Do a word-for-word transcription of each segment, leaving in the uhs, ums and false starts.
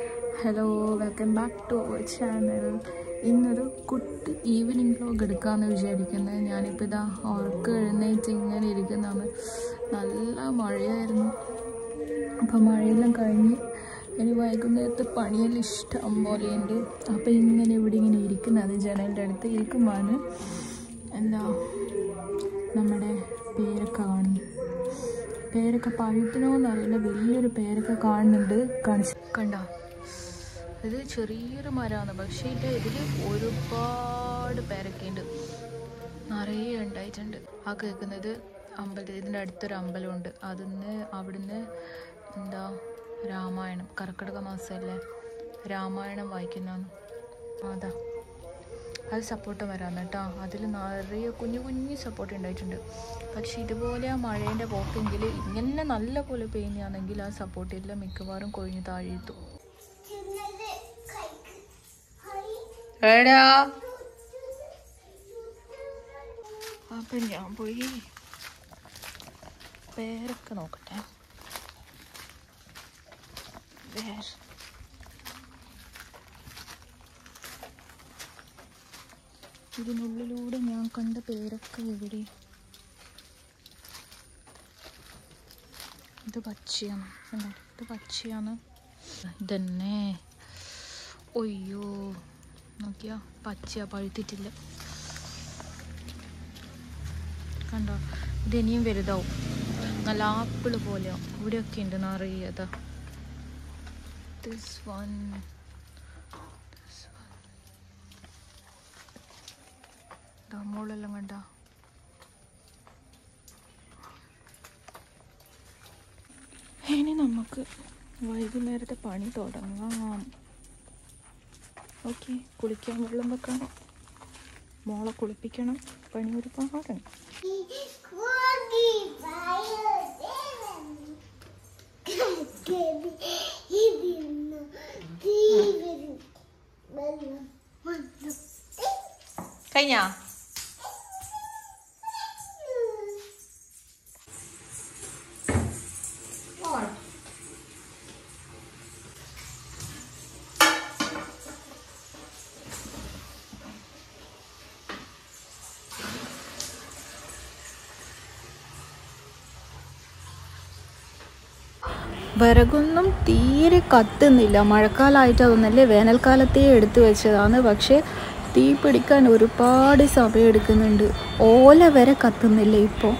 Hello, welcome back to our channel. ഇന്നൊരു കുട്ടി evening vlog എടുക്കാമെന്ന് വിചാരിക്കുന്നത്. ഞാനിപ്പോൾ ഇതാ ഉറക്കം എഴുന്നേറ്റ് ഇങ്ങനെ ഇരിക്കുന്നതാണ്. നല്ല മഴയായിരുന്നു. അപ്പോൾ മഴയെല്ലാം കഴിഞ്ഞ് ഇനി വൈകുന്നേരത്തെ പണിയെല്ലാം ഇഷ്ടം പോലെയുണ്ട്. അപ്പോൾ ഇങ്ങനെ ഇവിടെ ഇങ്ങനെ ഇരിക്കുന്നത് ജനലിൻ്റെ അടുത്ത് ഇരിക്കുമ്പോൾ എന്താ നമ്മുടെ പേരക്ക കാണുന്നു. പേരക്ക പഴുത്തനോന്നറിയില്ല, വലിയൊരു പേരക്ക കാണുന്നുണ്ട്. കാണിച്ച് കണ്ട, ഇത് ചെറിയൊരു മരമാണ്, പക്ഷേ ഇതിൻ്റെ ഇതിൽ ഒരുപാട് പേരക്കയുണ്ട്, നിറയെ ഉണ്ടായിട്ടുണ്ട്. ആ കേൾക്കുന്നത് അമ്പലത്തിൽ, ഇതിൻ്റെ അടുത്തൊരു അമ്പലമുണ്ട്. അതിന്ന് അവിടുന്ന് എന്താ രാമായണം, കർക്കിടക മാസമല്ലേ, രാമായണം വായിക്കുന്നതാണ്. അതാ അത് സപ്പോർട്ട് വരാമെന്ന് കേട്ടോ. അതിൽ നിറയെ കുഞ്ഞു കുഞ്ഞു സപ്പോർട്ട് ഉണ്ടായിട്ടുണ്ട്. പക്ഷെ ഇതുപോലെ ആ മഴേൻ്റെ പോക്കെങ്കിൽ ഇങ്ങനെ നല്ല പോലെ പെയ്യുകയാണെങ്കിൽ ആ സപ്പോർട്ടെല്ലാം മിക്കവാറും കൊഴിഞ്ഞ് താഴെത്തു. എടാ അപ്പം ഞാൻ പോയി പേരൊക്കെ നോക്കട്ടെ. വേറെ ഇതിനുള്ളിലൂടെ ഞാൻ കണ്ട പേരൊക്കെ എവിടെ? ഇത് പച്ചയാണ്, ഇത് പച്ചയാണ്. ഇതന്നെ, ഒയ്യോ നോക്കിയാ പച്ചയാ, പഴുത്തിട്ടില്ല. കണ്ടോ, ഇതിനിയും വലുതാവും, നല്ല ആപ്പിള് പോലെയാവും. ഇവിടെയൊക്കെ ഉണ്ട് നിറയെ. അതാ ദിസ് വൺ, മോളെല്ലാം കണ്ട. ഇനി നമുക്ക് വൈകുന്നേരത്തെ പണി തുടങ്ങാം. ഓക്കെ, കുളിക്കാൻ വെള്ളം വെക്കണം, മോളെ കുളിപ്പിക്കണം. പണി ഒരുപാടാണ്. കഴിഞ്ഞാ വിറകൊന്നും തീരെ കത്തുന്നില്ല. മഴക്കാലമായിട്ട് അതൊന്നല്ലേ, വേനൽക്കാലത്തേ എടുത്തു വെച്ചതാണ്. പക്ഷേ തീ പിടിക്കാൻ ഒരുപാട് സമയം എടുക്കുന്നുണ്ട്. ഓല വരെ കത്തുന്നില്ല ഇപ്പോൾ.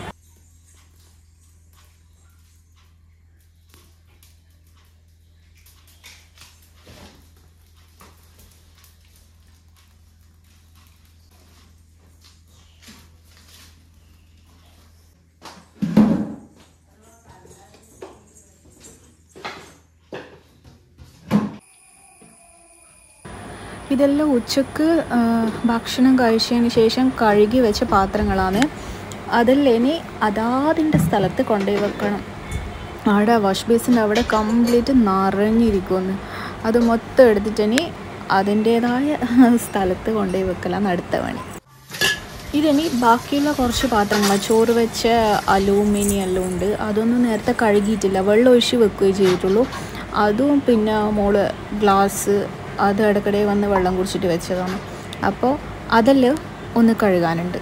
ഇതെല്ലാം ഉച്ചക്ക് ഭക്ഷണം കഴിച്ചതിന് ശേഷം കഴുകി വെച്ച പാത്രങ്ങളാണ്. അതെല്ലാം ഇനി അതാതിൻ്റെ സ്ഥലത്ത് കൊണ്ടുപോയി വെക്കണം. അവിടെ വാഷ് ബേസിൻ്റെ അവിടെ കംപ്ലീറ്റ് നിറഞ്ഞിരിക്കുമെന്ന്. അത് മൊത്തം എടുത്തിട്ട് ഇനി അതിൻ്റേതായ സ്ഥലത്ത് കൊണ്ടുപോയി വെക്കലാണ് അടുത്ത പണി. ഇതിനി ബാക്കിയുള്ള കുറച്ച് പാത്രങ്ങൾ, ചോറ് വെച്ച അലൂമിനിയം എല്ലാം ഉണ്ട്. അതൊന്നും നേരത്തെ കഴുകിയിട്ടില്ല, വെള്ളം ഒഴിച്ച് വെക്കുകയും ചെയ്തിട്ടുള്ളൂ. അതും പിന്നെ മോള് ഗ്ലാസ് അത് ഇടയ്ക്കിടെ വന്ന് വെള്ളം കുടിച്ചിട്ട് വെച്ചതാണ്. അപ്പോൾ അതെല്ലാം ഒന്ന് കഴുകാനുണ്ട്.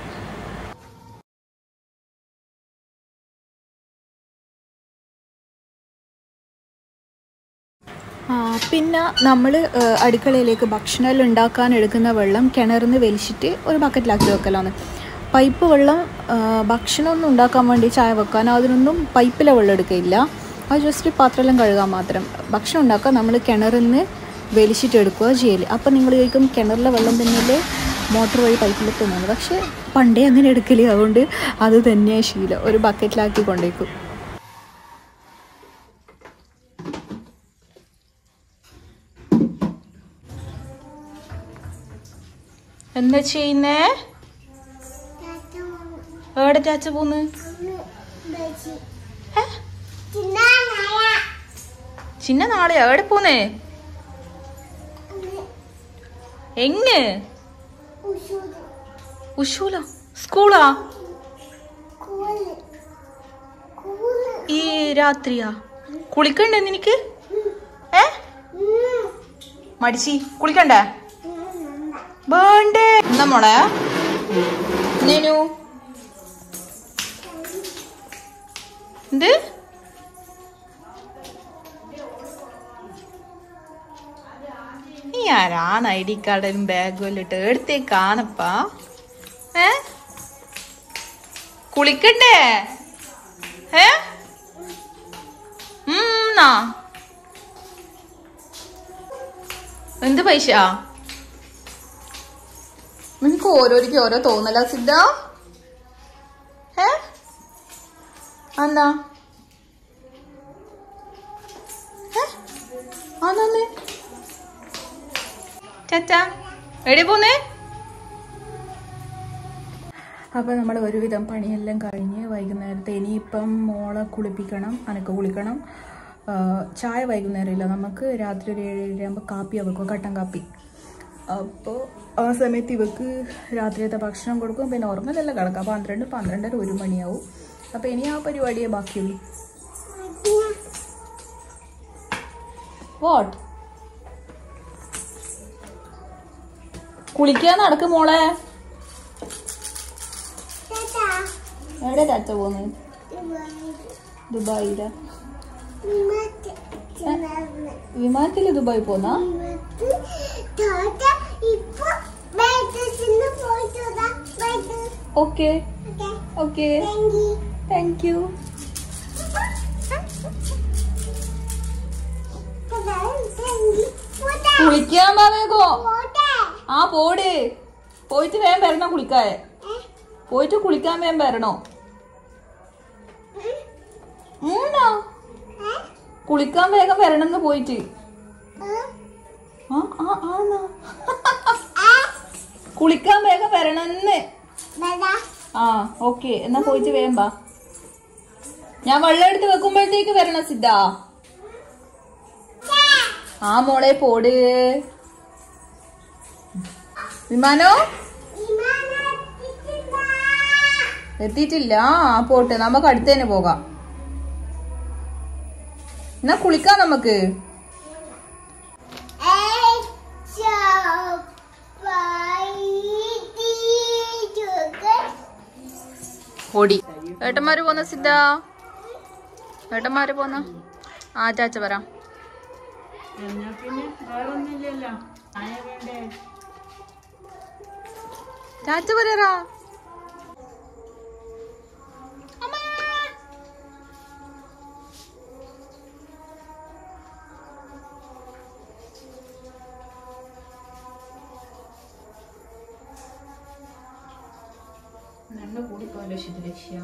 പിന്നെ നമ്മൾ അടുക്കളയിലേക്ക് ഭക്ഷണം ഉണ്ടാക്കാൻ എടുക്കുന്ന വെള്ളം കിണറിൽ നിന്ന് വലിച്ചിട്ട് ഒരു ബക്കറ്റിലാക്കി വെക്കലാണ്. പൈപ്പ് വെള്ളം ഭക്ഷണമൊന്നും ഉണ്ടാക്കാൻ വേണ്ടി, ചായ വെക്കാൻ, അതിനൊന്നും പൈപ്പിലെ വെള്ളം എടുക്കില്ല. അത് ജസ്റ്റ് പാത്രമെല്ലാം കഴുകാൻ മാത്രം. ഭക്ഷണം ഉണ്ടാക്കാൻ നമ്മൾ കിണറിൽ നിന്ന് വലിച്ചിട്ട് എടുക്കുക ചെയ്യൽ. അപ്പം നിങ്ങൾ ചോദിക്കും, കിണറിലെ വെള്ളം തന്നെയല്ലേ മോട്ടർ വഴി പൈപ്പിലെത്തുന്നത്? പക്ഷേ പണ്ടേ അങ്ങനെ എടുക്കല്, അതുകൊണ്ട് അത് തന്നെയാണ് ശീലം. ഒരു ബക്കറ്റിലാക്കി കൊണ്ടേക്കും. എന്താ ചെയ്യുന്നേ? എവിടെ ചാച്ച പോന്ന്? ചിന്ന നാളെയാ? എവിടെ പോന്നേ? എങ്ങ്? ഉഷൂല സ്കൂളാ? ഈ രാത്രിയാ? കുളിക്കണ്ടേ നിനക്ക്? ഏ മടിച്ചി കുളിക്കണ്ടേ? വേണ്ടേ എന്നാ മോളെ? നേനു എന്ത് നീ ആരാണ് ഐ ഡി കാർഡും ബാഗും എല്ലാം ഇട്ട് എടുത്തേക്കാണപ്പാ? ഏ കുളിക്കണ്ടേ? ഏ ഉം എന്ത് പൈസ? നിനക്ക് ഓരോരിക്കും ഓരോ തോന്നല സിദ്ധ. ഏ അന്നാ ആന്നേ ചാച്ചാ എവിടെ പോന്നേ? അപ്പൊ നമ്മൾ ഒരുവിധം പണിയെല്ലാം കഴിഞ്ഞ് വൈകുന്നേരത്തെ ഇനിയിപ്പം മോളെ കുളിപ്പിക്കണം, അനക്ക് കുളിക്കണം. ചായ വൈകുന്നേരം ഇല്ല, നമുക്ക് രാത്രി ഒരു ഏഴ് ഏഴാകുമ്പോൾ കാപ്പി വെക്കും, കട്ടൻ കാപ്പി. അപ്പോൾ ആ സമയത്ത് ഇവക്ക് രാത്രിയത്തെ ഭക്ഷണം കൊടുക്കും, പിന്നെ ഉറങ്ങലെല്ലാം കിടക്കാം. പന്ത്രണ്ട് പന്ത്രണ്ടര ഒരു മണിയാവും. അപ്പോൾ ഇനി ആ പരിപാടിയേ ബാക്കിയുള്ളൂ. വാട്ട് കുളിക്കാൻ നടക്കും മോളെ. എവിടെ ചാച്ച പോന്ന്? ദുബായില വിമാനത്തില് ദുബായി പോന്നാ? Okay okay thank you. കുളിക്കാൻ വേഗോ. ആ പോട്, പോയിട്ട് വേഗം വരണോ കുളിക്കാൻ? പോയിട്ട് കുളിക്കാൻ വേഗം വരണോ? മൂന്നോ കുളിക്കാൻ വേഗം വരണമെന്ന് പോയിട്ട്. കുളിക്കാൻ വേഗം വരണമെന്ന്. ആ ഓക്കെ എന്നാ പോയിട്ട് വേഗം വാ. ഞാൻ വെള്ളം എടുത്ത് വെക്കുമ്പോഴത്തേക്ക് വരണം സിദ്ധ. ആ മോളെ പോട്. വിമാനോ എത്തിയിട്ടില്ല. ആ പോട്ടെ, നമുക്ക് അടുത്ത് തന്നെ പോകാം. എന്നാ കുളിക്കാം നമുക്ക്. ഓടി ഏട്ടന്മാര് പോന്ന സിദ്ധ, ഏട്ടന്മാര് പോന്ന. ആ ചാച്ച പറ. ചാച്ച പറയാ. നല്ല കൂടിപ്പോയല്ലോ ശുദ്ധലക്ഷ്യം.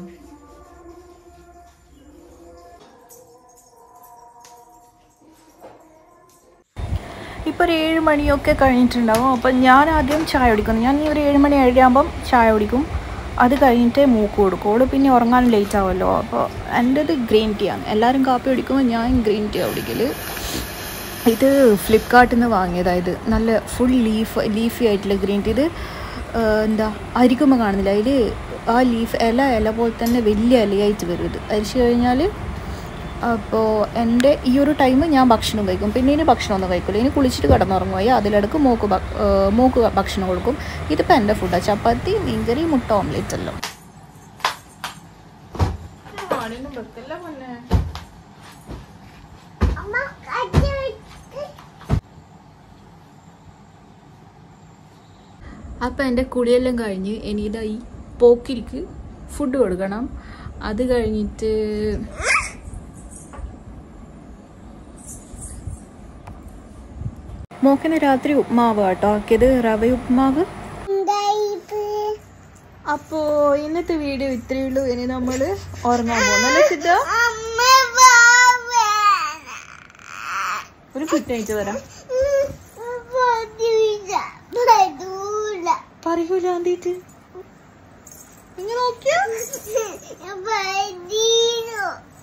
ഇപ്പോൾ ഒരു ഏഴ് മണിയൊക്കെ കഴിഞ്ഞിട്ടുണ്ടാവും. അപ്പം ഞാൻ ആദ്യം ചായ കുടിക്കുന്നു. ഞാൻ ഈ ഒരു ഏഴ് മണി ഏഴാകുമ്പം ചായ കുടിക്കും. അത് കഴിഞ്ഞിട്ട് മൂക്ക് കൊടുക്കുള്ളൂ. പിന്നെ ഉറങ്ങാൻ ലേറ്റ് ആവുമല്ലോ. അപ്പോൾ എൻ്റെത് ഗ്രീൻ ടീ ആണ്. എല്ലാവരും കാപ്പി കുടിക്കുമ്പോൾ ഞാൻ ഗ്രീൻ ടീ കുടിക്കൽ. ഇത് ഫ്ലിപ്കാർട്ടിൽ നിന്ന് വാങ്ങിയതായത്. നല്ല ഫുൾ ലീഫ് ലീഫി ആയിട്ടുള്ള ഗ്രീൻ ടീ. ഇത് എന്താ അരിക്കുമ്പോൾ കാണുന്നില്ല, അതിൽ ആ ലീഫ് ഇല ഇല പോലെ തന്നെ വലിയ ഇലയായിട്ട് വരും. ഇത് അരിച്ചു കഴിഞ്ഞാൽ അപ്പോൾ എൻ്റെ ഈ ഒരു ടൈം ഞാൻ ഭക്ഷണം കഴിക്കും. പിന്നെ ഇനി ഭക്ഷണമൊന്നും കഴിക്കില്ല. ഇനി കുളിച്ചിട്ട് കിടന്നുറങ്ങുമായി അതിലിടക്ക് മൂക്ക് മൂക്ക് ഭക്ഷണം കൊടുക്കും. ഇതിപ്പോൾ എൻ്റെ ഫുഡാണ്. ചപ്പാത്തി, മീൻകറി, മുട്ട ഓംലേറ്റ് എല്ലാം. അപ്പം എൻ്റെ കുളിയെല്ലാം കഴിഞ്ഞ് ഇനി ഇതായി പോക്കിരിക്ക് ഫുഡ് കൊടുക്കണം. അത് കഴിഞ്ഞിട്ട് മോക്കിന് രാത്രി ഉപ്മാവ് കേട്ടോ ആക്കിയത്, റവ ഉപ്മാവ്. അപ്പോ ഇന്നത്തെ വീഡിയോ ഇത്രയേ ഉള്ളൂ. ഇനി നമ്മൾ ഉറങ്ങാൻ പോകുന്നല്ലേ സിദ്ധ? ഒരു ഗുഡ് നൈറ്റ് വരാം. പറയൂല എന്തിട്ട് ഇങ്ങനെ നോക്കിയാ